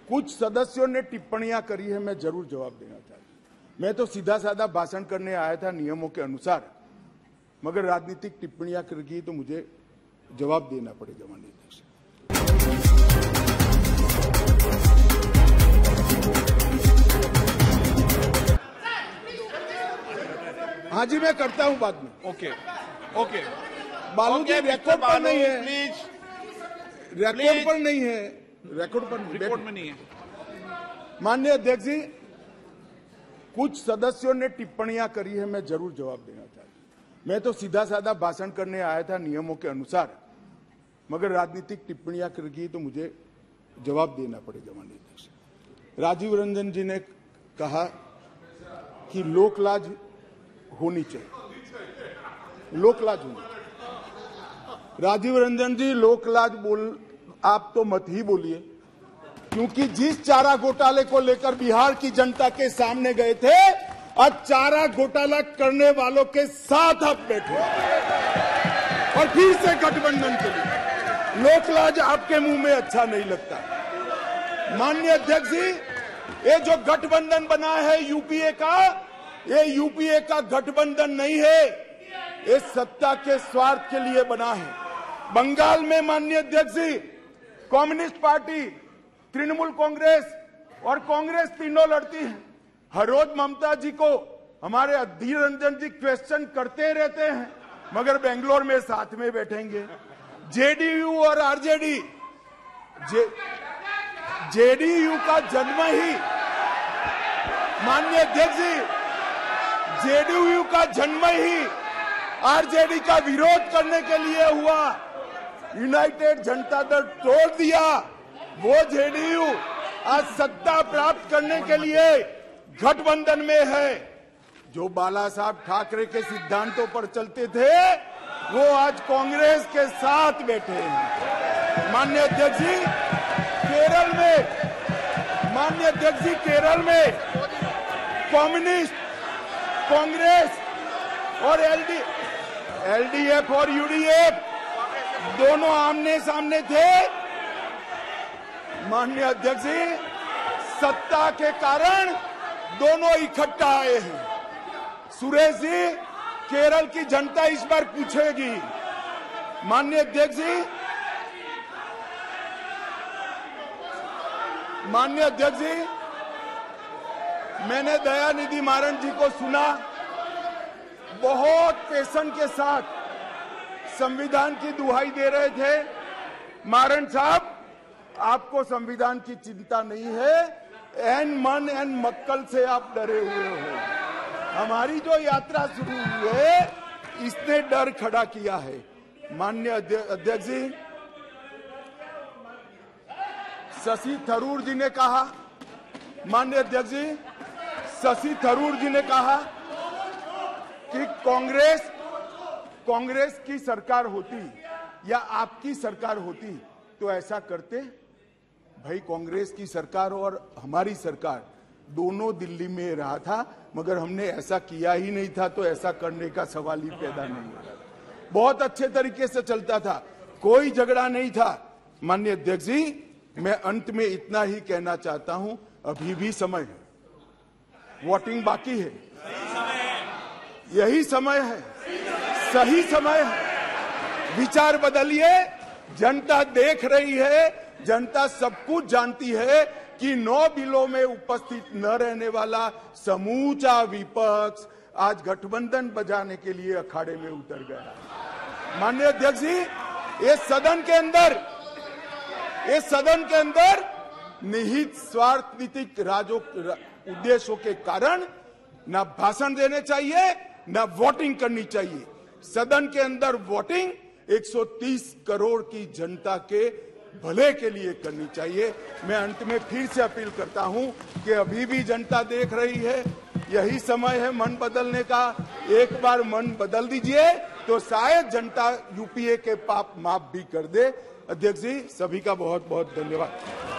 कुछ सदस्यों ने टिप्पणियां करी है, मैं जरूर जवाब देना चाहता हूं। मैं तो सीधा साधा भाषण करने आया था नियमों के अनुसार, मगर राजनीतिक टिप्पणियां कर गई तो मुझे जवाब देना पड़ेगा माननीय अध्यक्ष। हाँ जी, मैं करता हूं बाद में। ओके ओके बालू जी रिकॉर्ड पर नहीं है, प्लीज, रिकॉर्ड पर नहीं है, रिकॉर्ड में नहीं है। माननीय अध्यक्ष जी, कुछ सदस्यों ने टिप्पणियां करी है, मैं जरूर जवाब देना चाहता हूं। मैं तो सीधा साधा भाषण करने आया था नियमों के अनुसार, मगर राजनीतिक टिप्पणियां कर गई तो मुझे जवाब देना पड़ेगा माननीय अध्यक्ष। राजीव रंजन जी ने कहा कि लोकलाज होनी चाहिए, लोकलाज होनी चाहिए। राजीव रंजन जी, लोकलाज आप तो मत ही बोलिए, क्योंकि जिस चारा घोटाले को लेकर बिहार की जनता के सामने गए थे, आज चारा घोटाला करने वालों के साथ आप बैठे और फिर से गठबंधन के लिए। लोकलाज आपके मुंह में अच्छा नहीं लगता। माननीय अध्यक्ष जी, ये जो गठबंधन बना है यूपीए का, ये यूपीए का गठबंधन नहीं है, ये सत्ता के स्वार्थ के लिए बना है। बंगाल में माननीय अध्यक्ष ji, communist party, Trinamool Congress और कांग्रेस तीनों लड़ती है। हर रोज ममता जी को हमारे अधीर रंजन जी क्वेश्चन करते रहते हैं, मगर बेंगलोर में साथ में बैठेंगे। जेडीयू और आरजेडी, जेडीयू का जन्म ही, माननीय अध्यक्ष जी, जेडीयू का जन्म ही आरजेडी का विरोध करने के लिए हुआ। यूनाइटेड जनता दल तोड़ दिया, वो जेडीयू आज सत्ता प्राप्त करने के लिए गठबंधन में है। जो बाला साहब ठाकरे के सिद्धांतों पर चलते थे, वो आज कांग्रेस के साथ बैठे हैं। माननीय अध्यक्ष जी, केरल में, माननीय अध्यक्ष जी, केरल में कम्युनिस्ट, कांग्रेस और एलडीएफ और यूडीएफ दोनों आमने सामने थे। माननीय अध्यक्ष जी, सत्ता के कारण दोनों इकट्ठा आए हैं। सुरेश जी, केरल की जनता इस बार पूछेगी। माननीय अध्यक्ष जी, माननीय अध्यक्ष जी, मैंने दयानिधि मारन जी को सुना, बहुत पैशन के साथ संविधान की दुहाई दे रहे थे। मारन साहब, आपको संविधान की चिंता नहीं है, एन मन एन मक्कल से आप डरे हुए हो। हमारी जो यात्रा शुरू हुई है, इसने डर खड़ा किया है। माननीय अध्यक्ष जी, शशि थरूर जी ने कहा, माननीय अध्यक्ष जी, शशि थरूर जी ने कहा कि कांग्रेस की सरकार होती या आपकी सरकार होती तो ऐसा करते। भाई, कांग्रेस की सरकार और हमारी सरकार दोनों दिल्ली में रहा था, मगर हमने ऐसा किया ही नहीं था, तो ऐसा करने का सवाल ही पैदा नहीं होता। बहुत अच्छे तरीके से चलता था, कोई झगड़ा नहीं था। माननीय अध्यक्ष जी, मैं अंत में इतना ही कहना चाहता हूं, अभी भी समय है, वोटिंग बाकी है, यही समय है, सही समय है। विचार बदलिए, जनता देख रही है, जनता सब कुछ जानती है कि 9 बिलों में उपस्थित न रहने वाला समूचा विपक्ष आज गठबंधन बजाने के लिए अखाड़े में उतर गया। माननीय अध्यक्ष जी, ये सदन के अंदर निहित स्वार्थनीतिक उद्देश्यों के कारण ना भाषण देने चाहिए, ना वोटिंग करनी चाहिए। सदन के अंदर वोटिंग 130 करोड़ की जनता के भले के लिए करनी चाहिए। मैं अंत में फिर से अपील करता हूं कि अभी भी जनता देख रही है, यही समय है मन बदलने का। एक बार मन बदल दीजिए तो शायद जनता यूपीए के पाप माफ भी कर दे। अध्यक्ष जी, सभी का बहुत बहुत धन्यवाद।